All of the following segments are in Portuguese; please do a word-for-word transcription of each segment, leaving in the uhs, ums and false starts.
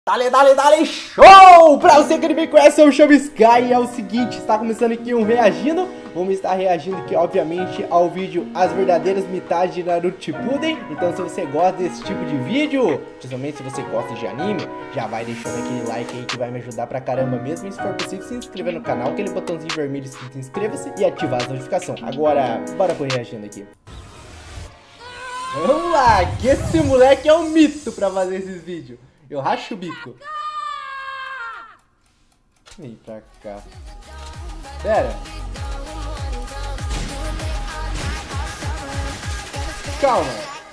Dale, dale, dale, show! Pra você que não me conhece, eu me chamo Sky e é o seguinte, está começando aqui um reagindo. Vamos estar reagindo aqui, obviamente, ao vídeo As Verdadeiras Mitades de Naruto Shippuden. Então se você gosta desse tipo de vídeo, principalmente se você gosta de anime, já vai deixando aquele like aí que vai me ajudar pra caramba mesmo. E se for possível, se inscrever no canal, aquele botãozinho vermelho escrito inscreva-se e ativar as notificações. Agora, bora pro reagindo aqui. Vamos lá, que esse moleque é um mito pra fazer esses vídeos. Eu racho o bico. Vem pra cá. Pera. Calma.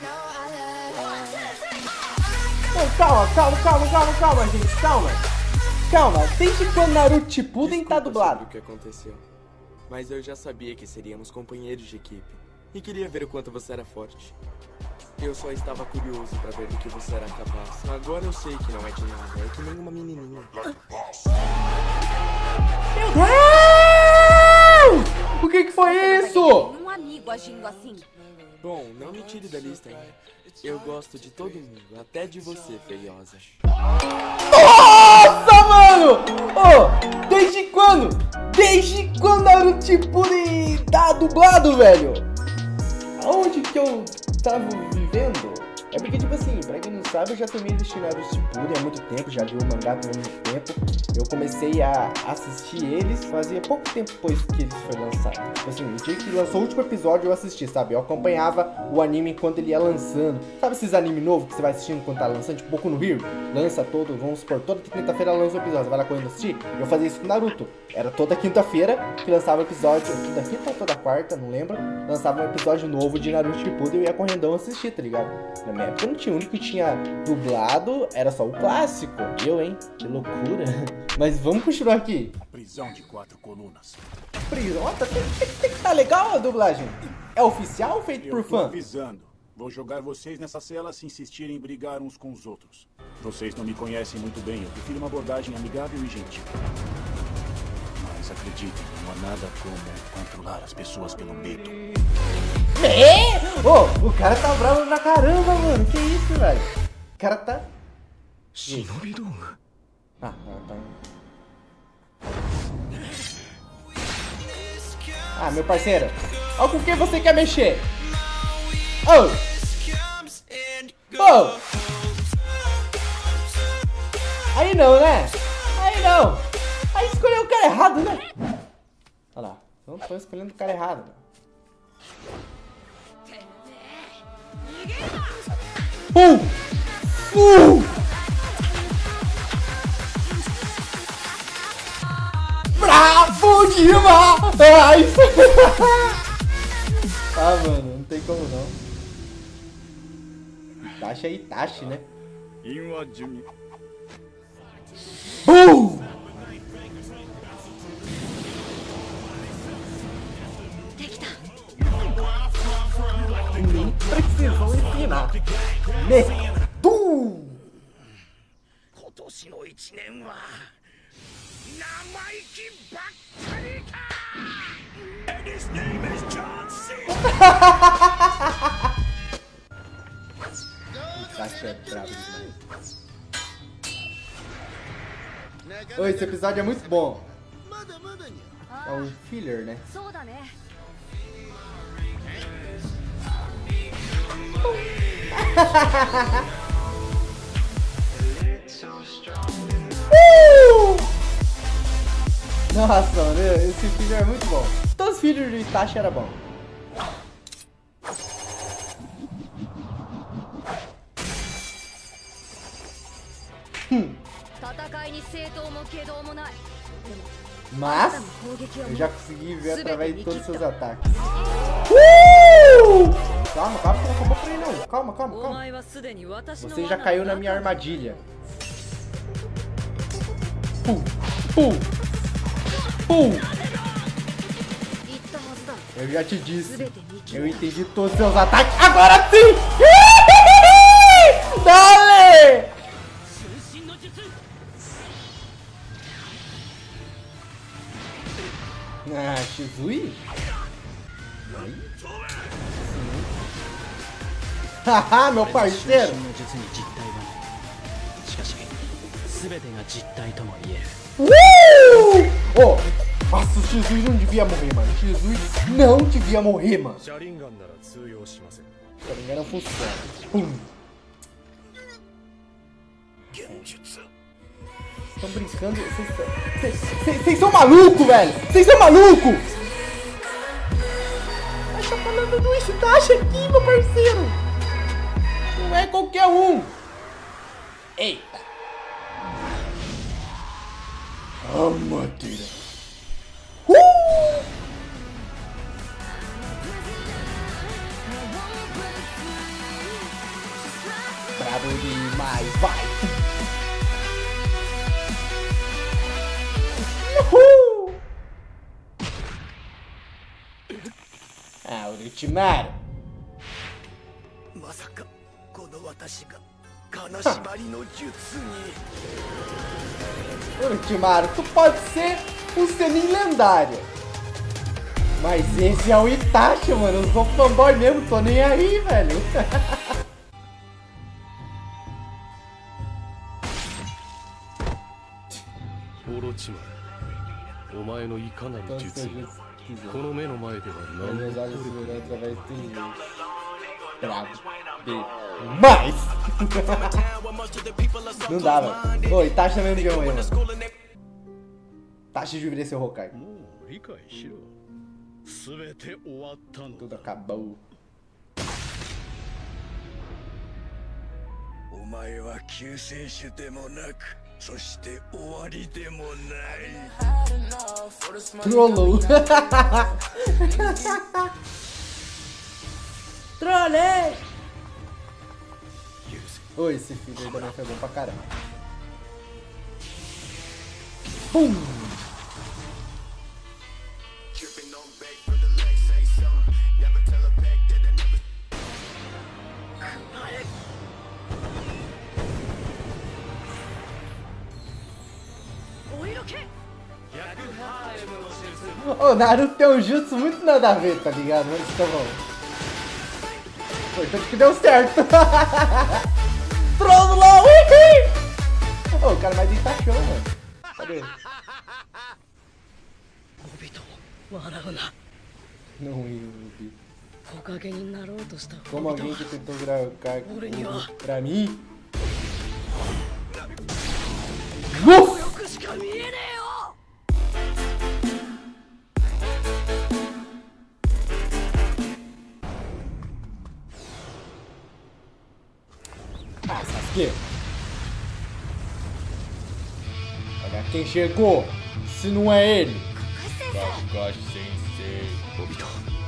Não, calma, calma, calma, calma, calma, gente. Calma. Calma. Desde quando Naruto Shippuden tá dublado? O que aconteceu? Mas eu já sabia que seríamos companheiros de equipe. E queria ver o quanto você era forte. Eu só estava curioso pra ver do que você era capaz. Agora eu sei que não é de nada, é que nem uma menininha. Meu Deus! O que que foi isso? Um amigo agindo assim. Bom, não me tire da lista ainda. Eu gosto de todo mundo, até de você, feiosa. Nossa, mano! Oh, desde quando? Desde quando Naruto Shippuden tá dublado, velho? Aonde que eu tava vivendo? É porque, tipo assim, pra quem não sabe, eu já também assisti Naruto Shippuden há muito tempo, já li o mangá por muito tempo. Eu comecei a assistir eles fazia pouco tempo depois que eles foram lançados. Tipo assim, no dia que lançou o último episódio eu assisti, sabe? Eu acompanhava o anime enquanto ele ia lançando. Sabe esses animes novos que você vai assistindo quando tá lançando? Tipo, Boku no Hero, lança todo, vamos supor, toda quinta-feira lança um episódio, você vai lá correndo assistir? Eu fazia isso com Naruto. Era toda quinta-feira que lançava um episódio, toda quinta ou toda quarta, não lembro. Lançava um episódio novo de Naruto Shippuden e eu ia correndão assistir, tá ligado? Na minha época não tinha, o único que tinha dublado era só o clássico. Eu, hein? Que loucura. Mas vamos continuar aqui. A prisão de quatro colunas. Prisão? Ó, tá, tem, tem, tem que tá legal a dublagem. É oficial ou feito Eu por tô fã? avisando. Vou jogar vocês nessa cela se insistirem em brigar uns com os outros. Vocês não me conhecem muito bem. Eu prefiro uma abordagem amigável e gentil. Mas acreditem, não há nada como controlar as pessoas pelo medo. É? Ô, oh, o cara tá bravo pra caramba, mano. Que isso, velho? O cara tá... Ah, tá... Ah, meu parceiro. Ó, com quem você quer mexer? Ô! Ô! Aí não, né? Aí não. Aí escolheu o cara errado, né? Olha lá. Não tô escolhendo o cara errado. Uh! Uh! Bravo demais! Ah, mano, não tem como não. Itachi é Itachi, né? Uh! Nem precisam ensinar. Medu! Itachi é brabo demais. Oh, esse episódio é muito bom. É um filler, né? uh! Nossa, mano, esse filler é muito bom. Todos os fillers do Itachi eram bons. Hum. Mas eu já consegui ver através de todos os seus ataques. Uh! Calma, calma, não acabou por aí não. Calma, calma, calma. Você já caiu na minha armadilha. Pum, pum, pum. Eu já te disse. Eu entendi todos os seus ataques. Agora sim! Dale! Ah, Shizui? Haha, meu parceiro! Uh! Oh, nossa, o Jesus não devia morrer, mano. Jesus não devia morrer, mano. Sharingan não funciona. Pum. Estão brincando? Vocês são malucos, velho! Vocês são malucos! Tá falando do Itachi aqui, meu parceiro! Não é qualquer um! Eita! Ah, madeira! Uh! Bravo demais, vai! Uhul! Ah, Orochimaru! Orochimaru, tu pode ser um Senin lendário, mas esse é o Itachi, mano. Eu sou fanboy mesmo, tô nem aí, velho. Orochimaru, お前のいかなる術がこの目の前では何も Bravo demais! Não dá, velho. Ô, Itachi também não devia morrer, mano. Itachi deveria ser o Hokage. Tudo acabou. お前は救世主でもなくそして終わりでもない Trollou. Trolei! Oi, esse filho aí também foi bom pra caramba. Pum! O Naruto tem um jutsu muito nada a ver, tá ligado? Mas tá bom. Foi tanto que deu certo. Trollou! Oh, o cara vai deitar show, mano. Cadê? Não ia, Obito. Como alguém que tentou virar o cara pra mim? Nossa! Ah, Sasuke! Olha quem chegou! Se não é ele! Kakashi Sensei! Obito!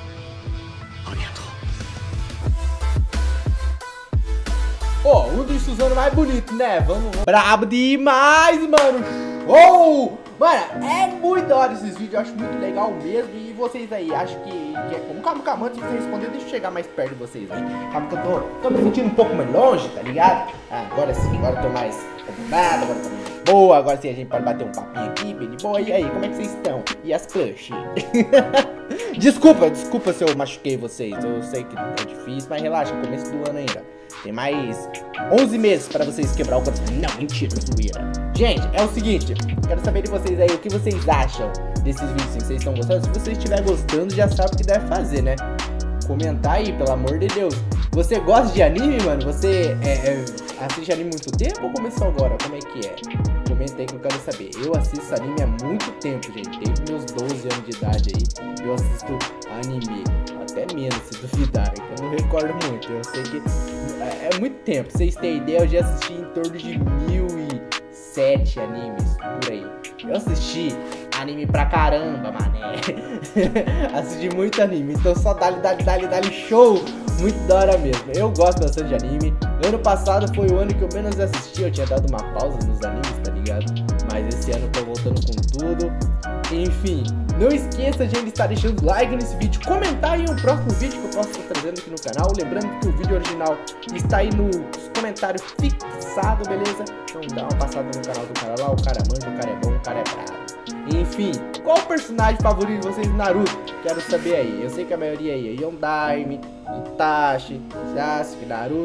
Ó, oh, um dos Suzano mais bonito, né? Vamos, vamos. Brabo demais, mano! Oh! Mano, é muito da hora esses vídeos, eu acho muito legal mesmo. E vocês aí, acho que, que é como? Calma, calma, antes de você responder, deixa eu chegar mais perto de vocês aí. Calma que eu tô, tô me sentindo um pouco mais longe, tá ligado? Ah, agora sim, agora eu tô mais acomodado, agora eu tô mais boa. Agora sim a gente pode bater um papinho aqui, bem de boa. E aí, como é que vocês estão? E as crush? Desculpa, desculpa se eu machuquei vocês. Eu sei que é difícil, mas relaxa, começo do ano ainda. Tem mais onze meses para vocês quebrar o coração. Não, mentira, zoeira. Gente, é o seguinte, quero saber de vocês aí o que vocês acham desses vídeos, se vocês estão gostando. Se você estiver gostando, já sabe o que deve fazer, né? Comentar aí, pelo amor de Deus. Você gosta de anime, mano? Você é, é, assiste anime há muito tempo ou começou agora? Como é que é? Comenta aí que eu quero saber. Eu assisto anime há muito tempo, gente. Desde meus doze anos de idade aí, eu assisto anime. Até menos, se duvidar, eu não recordo muito. Eu sei que é, é muito tempo. Pra vocês terem ideia, eu já assisti em torno de mil e sete animes por aí. Eu assisti anime pra caramba, mané. Assisti muito anime, então só dali, dali, dali, dali, show. Muito da hora mesmo. Eu gosto bastante de anime. Ano passado foi o ano que eu menos assisti. Eu tinha dado uma pausa nos animes, tá ligado? Mas esse ano eu tô voltando com tudo. Enfim, não esqueça de estar deixando like nesse vídeo, comentar aí um próximo vídeo que eu posso estar trazendo aqui no canal. Lembrando que o vídeo original está aí nos comentários fixado, beleza? Então dá uma passada no canal do cara lá, o cara manja, o cara é bom, o cara é bravo. Enfim, qual o personagem favorito de vocês do Naruto? Quero saber aí. Eu sei que a maioria aí é Yondaime, Itachi, Sasuke, Naruto.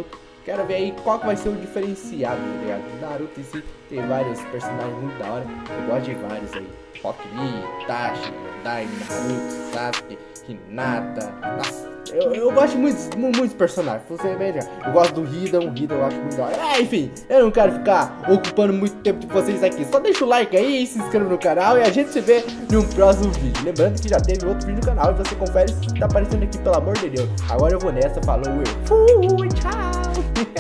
Quero ver aí qual que vai ser o diferenciado, tá ligado? Naruto em si tem vários personagens muito da hora. Eu gosto de vários aí. Rock Lee, Itachi, Dai, Naruto, Sasuke, Hinata. Nossa, eu, eu gosto de muitos, muitos personagens. Você veja, eu gosto do Hidan, o Hidan eu acho muito da hora. É, enfim, eu não quero ficar ocupando muito tempo de vocês aqui. Só deixa o like aí, se inscreva no canal e a gente se vê no próximo vídeo. Lembrando que já teve outro vídeo no canal e você confere se tá aparecendo aqui, pelo amor de Deus. Agora eu vou nessa, falou, eu fui, tchau!